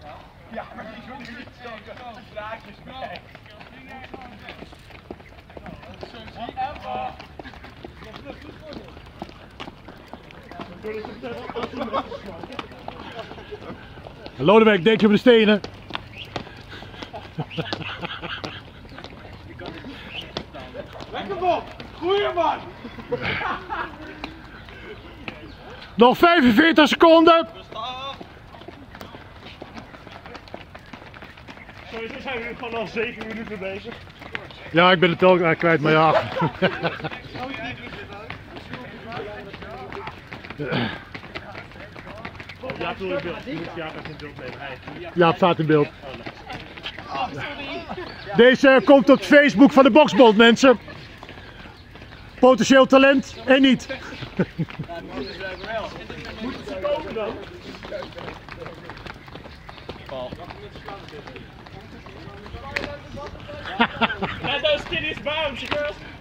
Ja, maar die doen niet zo'n vraagjes mee. Lodewijk, denk je op de stenen? Lekker Bob! Goeie man! Nog 45 seconden! Sowieso zijn we nu gewoon al 7 minuten bezig. Ja, ik ben het ook kwijt, maar ja. Ja, toen in beeld. Je moet Jaap even in beeld nemen. Ja, het staat in beeld. Deze komt op Facebook van de Boksbond, mensen. Potentieel talent en niet. Moeten ze komen dan? And those titties bounce, girls.